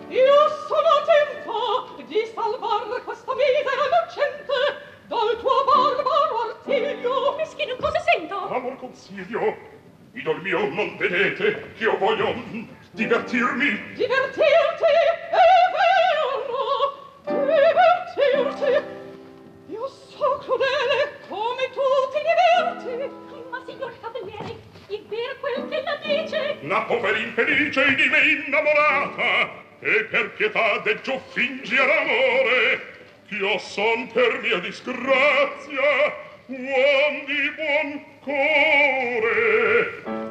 io sono attenta di salvar questa misera innocente dal tuo barbaro artiglio. Meschino, cosa sento? Amor consiglio, idol mio, non vedete che io voglio divertirmi? Divertirti, è vero, divertirti. Io so crudele come tu ti diverti. Ma signor cavaliere, è vero quel che la dice? La povera infelice di me innamorata, e per pietà deggio fingere l'amore, ch'io son per mia disgrazia uom di buon core.